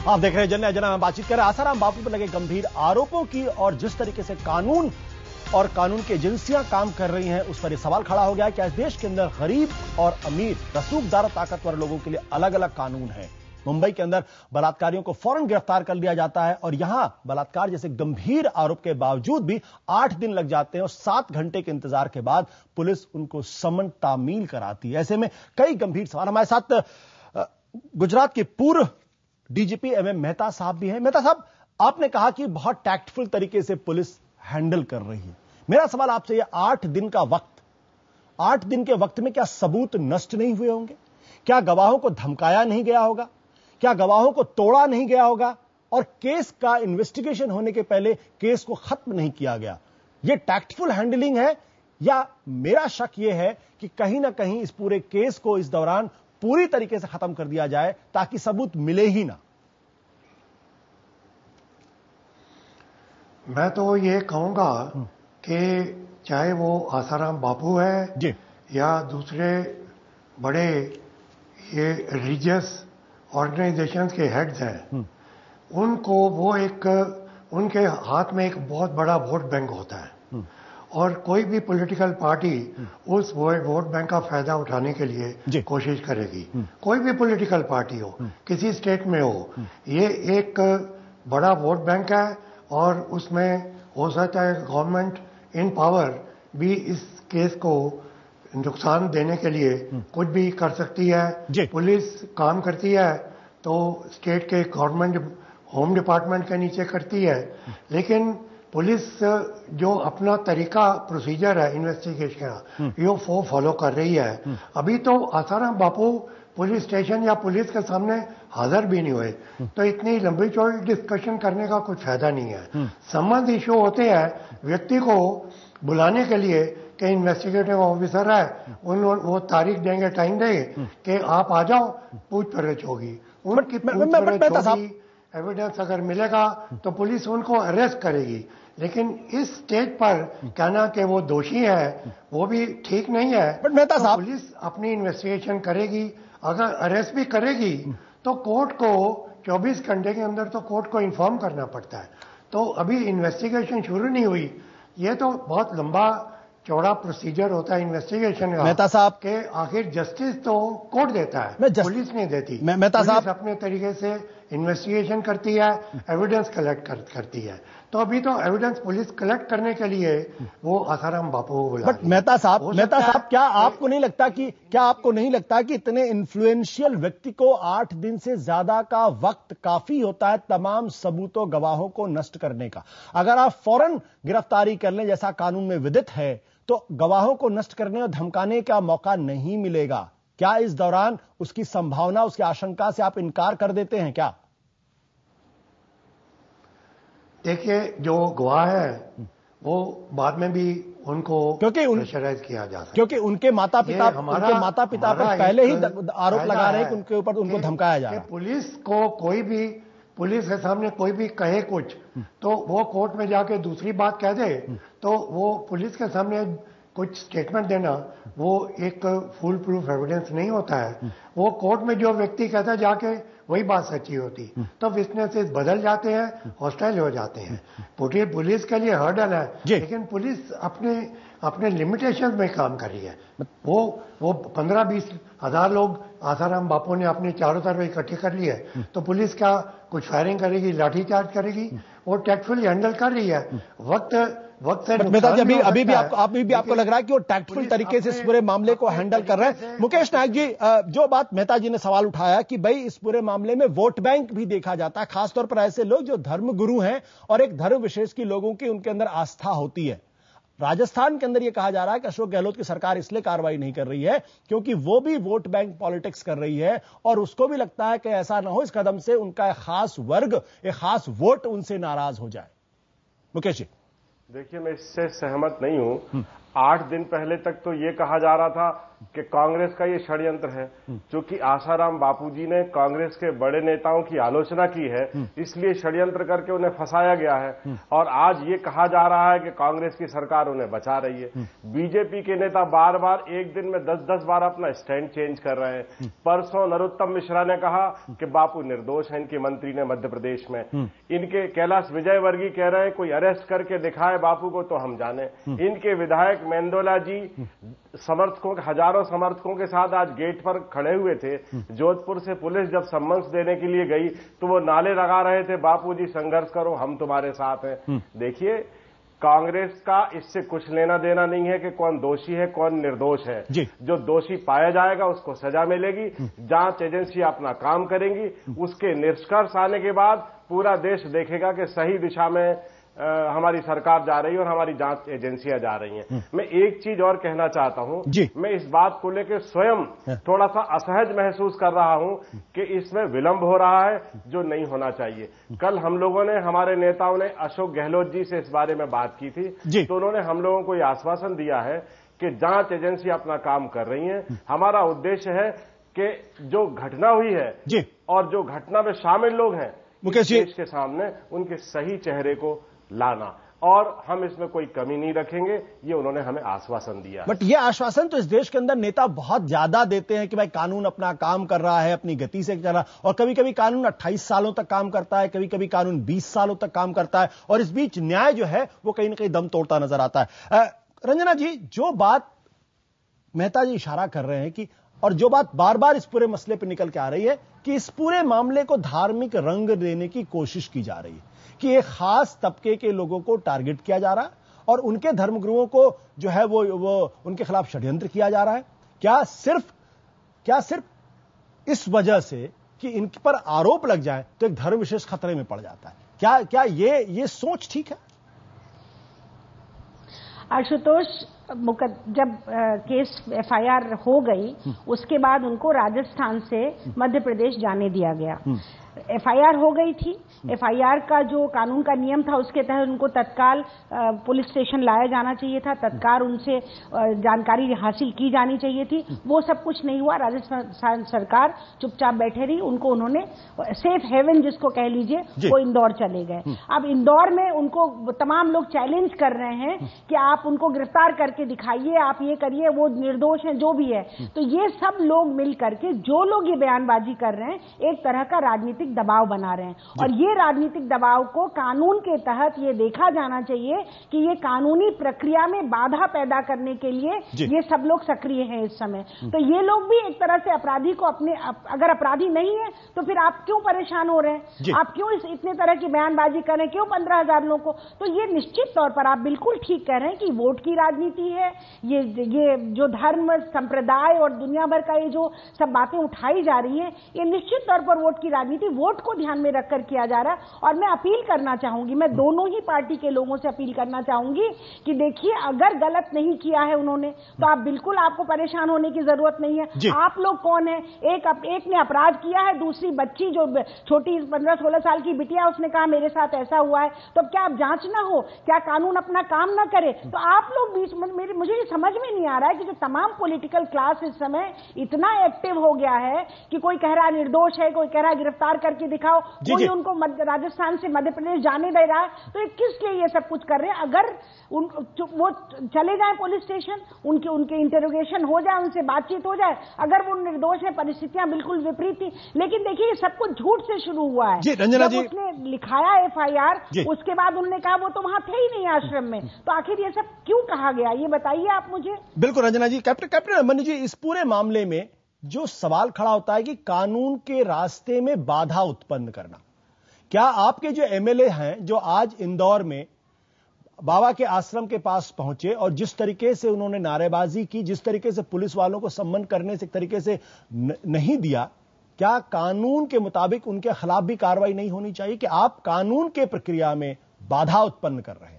आप देख रहे हैं जनता जना में बातचीत कर रहे हैं आसाराम बापू पर लगे गंभीर आरोपों की और जिस तरीके से कानून और कानून की एजेंसियां काम कर रही हैं उस पर यह सवाल खड़ा हो गया है कि आज देश के अंदर गरीब और अमीर, रसूखदार और ताकतवर लोगों के लिए अलग अलग कानून है। मुंबई के अंदर बलात्कारियों को फौरन गिरफ्तार कर लिया जाता है और यहां बलात्कार जैसे गंभीर आरोप के बावजूद भी 8 दिन लग जाते हैं और 7 घंटे के इंतजार के बाद पुलिस उनको समन तामील कराती है। ऐसे में कई गंभीर सवाल। हमारे साथ गुजरात के पूर्व डीजीपी एमएम मेहता साहब भी हैं। मेहता साहब, आपने कहा कि बहुत टैक्टफुल तरीके से पुलिस हैंडल कर रही है। मेरा सवाल आपसे यह 8 दिन का वक्त, 8 दिन के वक्त में क्या सबूत नष्ट नहीं हुए होंगे? क्या गवाहों को धमकाया नहीं गया होगा? क्या गवाहों को तोड़ा नहीं गया होगा? और केस का इन्वेस्टिगेशन होने के पहले केस को खत्म नहीं किया गया? यह टैक्टफुल हैंडलिंग है या मेरा शक यह है कि कहीं ना कहीं इस पूरे केस को इस दौरान पूरी तरीके से खत्म कर दिया जाए ताकि सबूत मिले ही ना? मैं तो ये कहूंगा कि चाहे वो आसाराम बापू है जी, या दूसरे बड़े ये रिलीजियस ऑर्गेनाइजेशंस के हेड्स हैं, उनको वो उनके हाथ में एक बहुत बड़ा वोट बैंक होता है और कोई भी पॉलिटिकल पार्टी उस वोट बैंक का फायदा उठाने के लिए कोशिश करेगी। कोई भी पॉलिटिकल पार्टी हो, किसी स्टेट में हो, ये एक बड़ा वोट बैंक है और उसमें हो सकता है गवर्नमेंट इन पावर भी इस केस को नुकसान देने के लिए कुछ भी कर सकती है। पुलिस काम करती है तो स्टेट के गवर्नमेंट होम डिपार्टमेंट के नीचे करती है, लेकिन पुलिस जो अपना तरीका प्रोसीजर है इन्वेस्टिगेशन का ये फॉलो कर रही है। अभी तो आसाराम बापू पुलिस स्टेशन या पुलिस के सामने हाजिर भी नहीं हुए, तो इतनी लंबी चौड़ी डिस्कशन करने का कुछ फायदा नहीं है। संबंध इशू होते हैं व्यक्ति को बुलाने के लिए कि इन्वेस्टिगेटिव ऑफिसर है, वो तारीख देंगे, टाइम देंगे कि आप आ जाओ, पूछपरछ होगी, उनकी पूछपरछ होगी, एविडेंस अगर मिलेगा तो पुलिस उनको अरेस्ट करेगी। लेकिन इस स्टेज पर कहना कि वो दोषी है वो भी ठीक नहीं है। तो पुलिस अपनी इन्वेस्टिगेशन करेगी, अगर अरेस्ट भी करेगी तो कोर्ट को 24 घंटे के अंदर तो कोर्ट को इन्फॉर्म करना पड़ता है। तो अभी इन्वेस्टिगेशन शुरू नहीं हुई, ये तो बहुत लंबा चौड़ा प्रोसीजर होता है इन्वेस्टिगेशन का। मेहता साहब के आखिर जस्टिस तो कोर्ट देता है, पुलिस नहीं देती। मेहता साहब अपने तरीके से इन्वेस्टिगेशन करती है, एविडेंस कलेक्ट करती है। तो अभी तो एविडेंस पुलिस कलेक्ट करने के लिए वो आसाराम बापू को बुला। बट मेहता साहब क्या आपको नहीं लगता कि इतने इन्फ्लुएंशियल व्यक्ति को 8 दिन से ज्यादा का वक्त काफी होता है तमाम सबूतों गवाहों को नष्ट करने का? अगर आप फौरन गिरफ्तारी कर लें जैसा कानून में विदित है तो गवाहों को नष्ट करने और धमकाने का मौका नहीं मिलेगा। क्या इस दौरान उसकी संभावना, उसकी आशंका से आप इनकार कर देते हैं क्या? देखिए, जो गवाह है वो बाद में भी उनको प्रेशराइज किया जा सकता है, क्योंकि उनके माता पिता पर पहले ही आरोप लगा रहे हैं कि उनके ऊपर उनको धमकाया जा रहा है। पुलिस को कोई भी, पुलिस के सामने कोई भी कहे कुछ तो वो कोर्ट में जाके दूसरी बात कह दे, तो वो पुलिस के सामने कुछ स्टेटमेंट देना वो एक फुल प्रूफ एविडेंस नहीं होता है। वो कोर्ट में जो व्यक्ति कहता है जाके वही बात सच्ची होती, तो विटनेसेस बदल जाते हैं, हॉस्टाइल हो जाते हैं। पुलिस के लिए हर्डल है, लेकिन पुलिस अपने लिमिटेशंस में काम कर रही है। वो 15-20 हजार लोग आसाराम बापू ने अपने चारों तरफ इकट्ठे कर लिए, तो पुलिस क्या कुछ फायरिंग करेगी, लाठीचार्ज करेगी? वो टैक्टफुल हैंडल कर रही है। वक्त से अभी भी आपको लग रहा है कि वो टैक्टफुल तरीके से इस पूरे मामले को हैंडल कर रहे हैं। मुकेश नायक जी, जो बात मेहता जी ने सवाल उठाया कि भाई इस पूरे मामले में वोट बैंक भी देखा जाता है, खासतौर पर ऐसे लोग जो धर्म गुरु हैं और एक धर्म विशेष की लोगों की उनके अंदर आस्था होती है। राजस्थान के अंदर यह कहा जा रहा है कि अशोक गहलोत की सरकार इसलिए कार्रवाई नहीं कर रही है क्योंकि वो भी वोट बैंक पॉलिटिक्स कर रही है और उसको भी लगता है कि ऐसा ना हो इस कदम से उनका एक खास वर्ग, एक खास वोट उनसे नाराज हो जाए। मुकेश जी, देखिए, मैं इससे सहमत नहीं हूं। 8 दिन पहले तक तो ये कहा जा रहा था कि कांग्रेस का ये षड्यंत्र है। क्योंकि आसाराम बापूजी ने कांग्रेस के बड़े नेताओं की आलोचना की है, इसलिए षड्यंत्र करके उन्हें फंसाया गया है और आज ये कहा जा रहा है कि कांग्रेस की सरकार उन्हें बचा रही है। बीजेपी के नेता बार बार एक दिन में 10-10 बार अपना स्टैंड चेंज कर रहे हैं। परसों नरोत्तम मिश्रा ने कहा कि बापू निर्दोष हैं, इनके मंत्री ने मध्य प्रदेश में। इनके कैलाश विजयवर्गीय कह रहे हैं कोई अरेस्ट करके दिखाए बापू को तो हम जाने। इनके विधायक मेंदोला जी समर्थकों, हजारों समर्थकों के साथ आज गेट पर खड़े हुए थे। जोधपुर से पुलिस जब सम्मन्स देने के लिए गई तो वो नारे लगा रहे थे, बापू जी संघर्ष करो, हम तुम्हारे साथ हैं। देखिए, कांग्रेस का इससे कुछ लेना देना नहीं है कि कौन दोषी है कौन निर्दोष है। जो दोषी पाया जाएगा उसको सजा मिलेगी, जांच एजेंसी अपना काम करेंगी, उसके निष्कर्ष आने के बाद पूरा देश देखेगा कि सही दिशा में हमारी सरकार जा रही है और हमारी जांच एजेंसियां जा रही हैं। मैं एक चीज और कहना चाहता हूं, मैं इस बात को लेकर स्वयं थोड़ा सा असहज महसूस कर रहा हूं कि इसमें विलंब हो रहा है जो नहीं होना चाहिए। कल हम लोगों ने, हमारे नेताओं ने अशोक गहलोत जी से इस बारे में बात की थी, तो उन्होंने हम लोगों को यह आश्वासन दिया है कि जांच एजेंसी अपना काम कर रही है। हमारा उद्देश्य है कि जो घटना हुई है और जो घटना में शामिल लोग हैं देश के सामने उनके सही चेहरे को लाना, और हम इसमें कोई कमी नहीं रखेंगे, ये उन्होंने हमें आश्वासन दिया। बट ये आश्वासन तो इस देश के अंदर नेता बहुत ज्यादा देते हैं कि भाई कानून अपना काम कर रहा है, अपनी गति से चल रहा है, और कभी कभी कानून 28 सालों तक काम करता है, कभी कभी कानून 20 सालों तक काम करता है, और इस बीच न्याय जो है वो कहीं ना कहीं दम तोड़ता नजर आता है। रंजना जी, जो बात मेहता जी इशारा कर रहे हैं कि, और जो बात बार बार इस पूरे मसले पर निकल के आ रही है कि इस पूरे मामले को धार्मिक रंग देने की कोशिश की जा रही है, कि एक खास तबके के लोगों को टारगेट किया जा रहा है और उनके धर्मगुरुओं को जो है वो उनके खिलाफ षड्यंत्र किया जा रहा है। क्या सिर्फ इस वजह से कि इन पर आरोप लग जाए तो एक धर्म विशेष खतरे में पड़ जाता है? क्या ये सोच ठीक है? आशुतोष, जब केस एफआईआर हो गई उसके बाद उनको राजस्थान से मध्य प्रदेश जाने दिया गया। एफआईआर हो गई थी, एफआईआर का जो कानून का नियम था उसके तहत उनको तत्काल पुलिस स्टेशन लाया जाना चाहिए था, तत्काल उनसे जानकारी हासिल की जानी चाहिए थी। वो सब कुछ नहीं हुआ। राजस्थान सरकार चुपचाप बैठे रही। उनको उन्होंने सेफ हेवन जिसको कह लीजिए वो इंदौर चले गए। अब इंदौर में उनको तमाम लोग चैलेंज कर रहे हैं कि आप उनको गिरफ्तार करके दिखाइए, आप ये करिए, वो निर्दोष हैं जो भी है। तो ये सब लोग मिल करके, जो लोग ये बयानबाजी कर रहे हैं, एक तरह का राजनीतिक दबाव बना रहे हैं, और ये राजनीतिक दबाव को कानून के तहत ये देखा जाना चाहिए कि ये कानूनी प्रक्रिया में बाधा पैदा करने के लिए ये सब लोग सक्रिय हैं इस समय। तो ये लोग भी एक तरह से अपराधी को अगर अपराधी नहीं है तो फिर आप क्यों परेशान हो रहे हैं? आप क्यों इतने तरह की बयानबाजी कर रहे हैं? क्यों 15,000 लोगों को? तो ये निश्चित तौर पर आप बिल्कुल ठीक कह रहे हैं कि वोट की राजनीति है। ये जो धर्म, संप्रदाय और दुनिया भर का ये जो सब बातें उठाई जा रही है, ये निश्चित तौर पर वोट की राजनीति, वोट को ध्यान में रखकर किया जा रहा है। और मैं अपील करना चाहूंगी, मैं दोनों ही पार्टी के लोगों से अपील करना चाहूंगी कि देखिए, अगर गलत नहीं किया है उन्होंने तो आप बिल्कुल, आपको परेशान होने की जरूरत नहीं है। आप लोग कौन है? एक ने अपराध किया है, दूसरी बच्ची जो छोटी 15-16 साल की बिटिया, उसने कहा मेरे साथ ऐसा हुआ है, तो क्या आप जांच ना हो? क्या कानून अपना काम ना करे? तो आप लोग बीच में, मुझे ये समझ में नहीं आ रहा है कि जो तमाम पॉलिटिकल क्लास इस समय इतना एक्टिव हो गया है कि कोई कह रहा है निर्दोष है, कोई कह रहा है गिरफ्तार करके दिखाओ, कोई उनको राजस्थान से मध्य प्रदेश जाने दे रहा है, तो ये किस लिए ये सब कुछ कर रहे हैं? अगर वो चले जाए पुलिस स्टेशन, उनके इंटरोगेशन हो जाए, उनसे बातचीत हो जाए, अगर वो निर्दोष है, परिस्थितियां बिल्कुल विपरीत थी। लेकिन देखिए, ये सब कुछ झूठ से शुरू हुआ है। जब उसने लिखाया एफआईआर, उसके बाद उन्होंने कहा वो तो वहां थे ही नहीं आश्रम में, तो आखिर ये सब क्यों कहा गया, ये बताइए आप मुझे। बिल्कुल रंजना जी। कैप्टन अभिमन्यु जी, इस पूरे मामले में जो सवाल खड़ा होता है कि कानून के रास्ते में बाधा उत्पन्न करना, क्या आपके जो एमएलए हैं जो आज इंदौर में बाबा के आश्रम के पास पहुंचे और जिस तरीके से उन्होंने नारेबाजी की, जिस तरीके से पुलिस वालों को सम्मान करने से एक तरीके से नहीं दिया, क्या कानून के मुताबिक उनके खिलाफ भी कार्रवाई नहीं होनी चाहिए कि आप कानून के प्रक्रिया में बाधा उत्पन्न कर रहे हैं?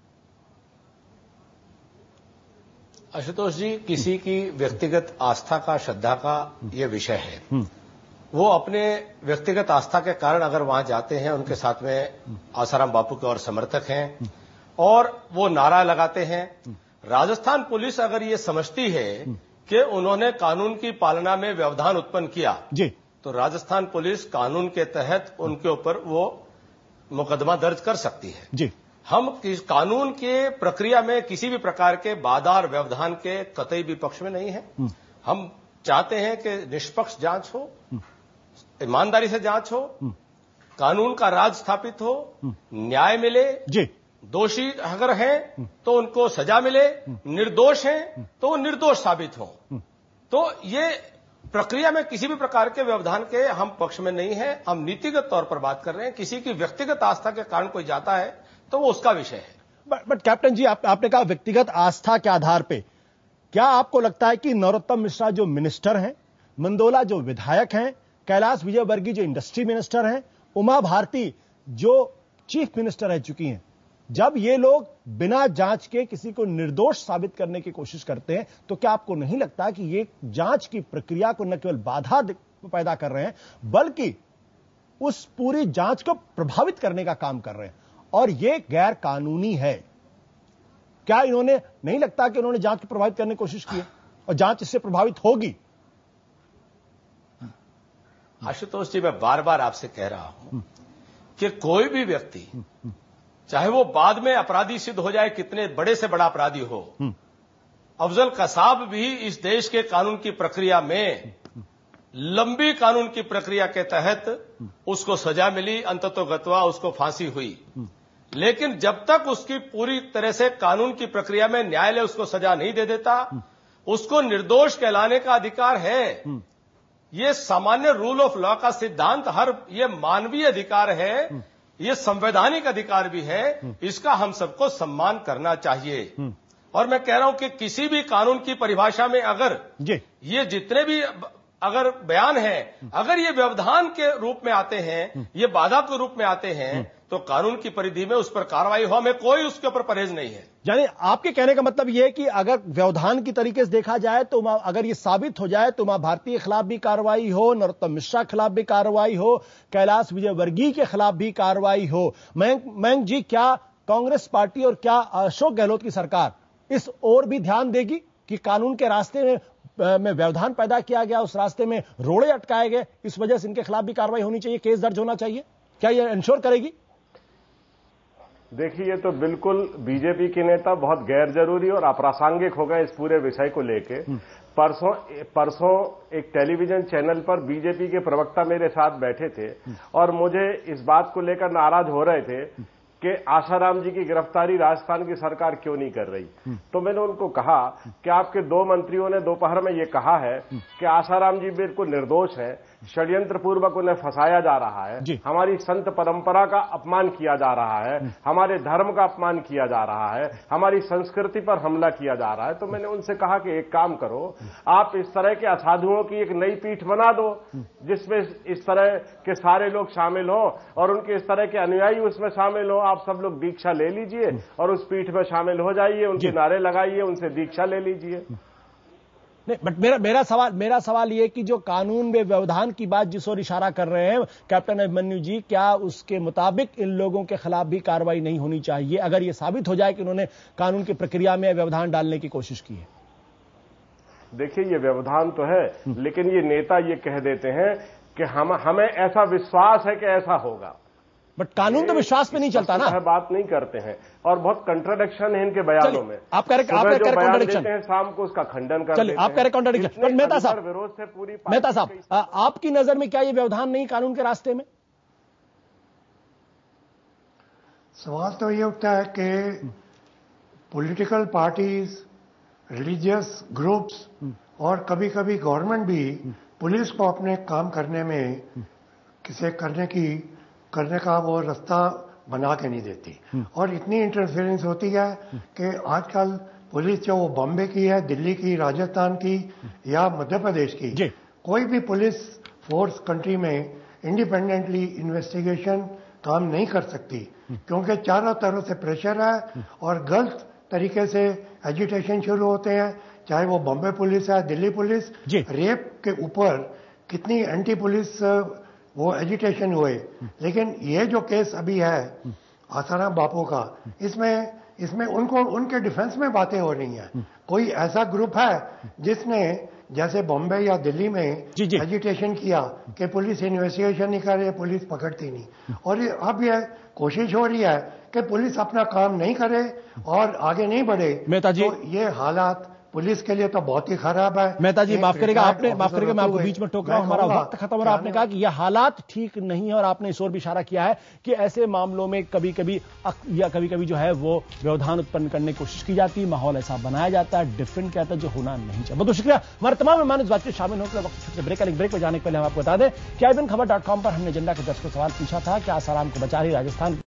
आशुतोष जी, किसी की व्यक्तिगत आस्था का, श्रद्धा का यह विषय है। वो अपने व्यक्तिगत आस्था के कारण अगर वहां जाते हैं, उनके साथ में आसाराम बापू के और समर्थक हैं और वो नारा लगाते हैं। राजस्थान पुलिस अगर ये समझती है कि उन्होंने कानून की पालना में व्यवधान उत्पन्न किया जी, तो राजस्थान पुलिस कानून के तहत उनके ऊपर वो मुकदमा दर्ज कर सकती है। जी, हम कानून के प्रक्रिया में किसी भी प्रकार के बाधा और व्यवधान के कतई भी पक्ष में नहीं है। हम चाहते हैं कि निष्पक्ष जांच हो, ईमानदारी से जांच हो, कानून का राज स्थापित हो, न्याय मिले, जी, दोषी अगर हैं तो उनको सजा मिले, निर्दोष हैं तो वो निर्दोष साबित हो। तो ये प्रक्रिया में किसी भी प्रकार के व्यवधान के हम पक्ष में नहीं है। हम नीतिगत तौर पर बात कर रहे हैं। किसी की व्यक्तिगत आस्था के कारण कोई जाता है तो वो उसका विषय है। बट कैप्टन जी, आपने कहा व्यक्तिगत आस्था के आधार पे, क्या आपको लगता है कि नरोत्तम मिश्रा जो मिनिस्टर हैं, मंदोला जो विधायक हैं, कैलाश विजयवर्गीय जो इंडस्ट्री मिनिस्टर हैं, उमा भारती जो चीफ मिनिस्टर रह चुकी हैं, जब ये लोग बिना जांच के किसी को निर्दोष साबित करने की कोशिश करते हैं, तो क्या आपको नहीं लगता कि ये जांच की प्रक्रिया को न केवल बाधा पैदा कर रहे हैं, बल्कि उस पूरी जांच को प्रभावित करने का काम कर रहे हैं, और ये गैर कानूनी है? क्या इन्होंने नहीं लगता कि उन्होंने जांच को प्रभावित करने की कोशिश की है और जांच इससे प्रभावित होगी? आशुतोष जी, मैं बार बार आपसे कह रहा हूं कि कोई भी व्यक्ति, चाहे वो बाद में अपराधी सिद्ध हो जाए, कितने बड़े से बड़ा अपराधी हो, अफजल कसाब भी इस देश के कानून की प्रक्रिया में, लंबी कानून की प्रक्रिया के तहत उसको सजा मिली, अंततोगत्वा उसको फांसी हुई। लेकिन जब तक उसकी पूरी तरह से कानून की प्रक्रिया में न्यायालय उसको सजा नहीं दे देता, उसको निर्दोष कहलाने का अधिकार है। ये सामान्य रूल ऑफ लॉ का सिद्धांत, ये मानवीय अधिकार है, ये संवैधानिक अधिकार भी है। इसका हम सबको सम्मान करना चाहिए। और मैं कह रहा हूं कि किसी भी कानून की परिभाषा में अगर ये जितने भी अगर बयान है, अगर ये व्यवधान के रूप में आते हैं, ये बाधा के रूप में आते हैं, तो कानून की परिधि में उस पर कार्रवाई हो, हमें कोई उसके ऊपर परहेज नहीं है। यानी आपके कहने का मतलब यह है कि अगर व्यवधान की तरीके से देखा जाए तो अगर ये साबित हो जाए तो उमा भारती के खिलाफ भी कार्रवाई हो, नरोत्तम मिश्रा के खिलाफ भी कार्रवाई हो, कैलाश विजयवर्गीय के खिलाफ भी कार्रवाई हो। मयंक जी, क्या कांग्रेस पार्टी और क्या अशोक गहलोत की सरकार इस ओर भी ध्यान देगी कि कानून के रास्ते में व्यवधान पैदा किया गया, उस रास्ते में रोड़े अटकाए गए, इस वजह से इनके खिलाफ भी कार्रवाई होनी चाहिए, केस दर्ज होना चाहिए? क्या यह इंश्योर करेगी? देखिए, ये तो बिल्कुल बीजेपी के नेता बहुत गैर जरूरी और अप्रासंगिक हो गए इस पूरे विषय को लेके। परसों एक टेलीविजन चैनल पर बीजेपी के प्रवक्ता मेरे साथ बैठे थे और मुझे इस बात को लेकर नाराज हो रहे थे कि आसाराम जी की गिरफ्तारी राजस्थान की सरकार क्यों नहीं कर रही। तो मैंने उनको कहा कि आपके दो मंत्रियों ने दोपहर में ये कहा है कि आसाराम जी बिल्कुल निर्दोष है, षड्यंत्र पूर्वक उन्हें फंसाया जा रहा है, हमारी संत परंपरा का अपमान किया जा रहा है, हमारे धर्म का अपमान किया जा रहा है, हमारी संस्कृति पर हमला किया जा रहा है। तो मैंने उनसे कहा कि एक काम करो, आप इस तरह के असाधुओं की एक नई पीठ बना दो जिसमें इस तरह के सारे लोग शामिल हो और उनके इस तरह के अनुयायी उसमें शामिल हो। आप सब लोग दीक्षा ले लीजिए और उस पीठ में शामिल हो जाइए, उनके नारे लगाइए, उनसे दीक्षा ले लीजिए। नहीं, बट मेरा सवाल ये कि जो कानून में व्यवधान की बात जिस ओर इशारा कर रहे हैं कैप्टन अभिमन्यु जी, क्या उसके मुताबिक इन लोगों के खिलाफ भी कार्रवाई नहीं होनी चाहिए अगर ये साबित हो जाए कि उन्होंने कानून की प्रक्रिया में व्यवधान डालने की कोशिश की है? देखिए, ये व्यवधान तो है, लेकिन ये नेता ये कह देते हैं कि हमें ऐसा विश्वास है कि ऐसा होगा, बट कानून तो विश्वास पे नहीं चलता ना, बात नहीं करते हैं और बहुत कंट्राडिक्शन है इनके बयानों में। आप कह रहे हैं शाम को उसका खंडन कर देते हैं। आप कह रहे कॉन्ट्राडिक्शन। बट मेहता साहब, विरोध से पूरी मेहता साहब, आपकी नजर में क्या ये व्यवधान नहीं कानून के रास्ते में? सवाल तो ये उठता है कि पॉलिटिकल पार्टीज, रिलीजियस ग्रुप्स और कभी कभी गवर्नमेंट भी पुलिस को अपने काम करने में करने का वो रास्ता बना के नहीं देती और इतनी इंटरफेरेंस होती है कि आजकल पुलिस जो वो बॉम्बे की है, दिल्ली की, राजस्थान की या मध्य प्रदेश की, कोई भी पुलिस फोर्स कंट्री में इंडिपेंडेंटली इन्वेस्टिगेशन काम नहीं कर सकती क्योंकि चारों तरफ से प्रेशर है और गलत तरीके से एजिटेशन शुरू होते हैं। चाहे वो बॉम्बे पुलिस है, दिल्ली पुलिस, रेप के ऊपर कितनी एंटी पुलिस वो एजिटेशन हुए। लेकिन ये जो केस अभी है आसाराम बापू का, इसमें इसमें उनको उनके डिफेंस में बातें हो रही हैं। कोई ऐसा ग्रुप है जिसने जैसे बॉम्बे या दिल्ली में एजिटेशन किया कि पुलिस इन्वेस्टिगेशन नहीं कर रही, पुलिस पकड़ती नहीं, और अब यह कोशिश हो रही है कि पुलिस अपना काम नहीं करे और आगे नहीं बढ़े। मेहता जी, तो ये हालात पुलिस के लिए तो बहुत ही खराब है। मेहता जी माफ करेगा, मैं आपको बीच में टोक रहा हूं, हमारा वक्त खत्म हो रहा है। आपने कहा कि यह हालात ठीक नहीं है और आपने इस ओर भी इशारा किया है कि ऐसे मामलों में कभी कभी जो है वो व्यवधान उत्पन्न करने की कोशिश की जाती है, माहौल ऐसा बनाया जाता है, डिफरेंट कहता है जो होना नहीं चाहिए। बहुत शुक्रिया हमारे तमाम मेहमान इस बातचीत शामिल होकर। वक्त ब्रेक पर जाने के पहले हम आपको बता दें कि IBN खबर.com पर हमने एजेंडा के दर्शकों सवाल पूछा था कि आसाराम को बचा रही राजस्थान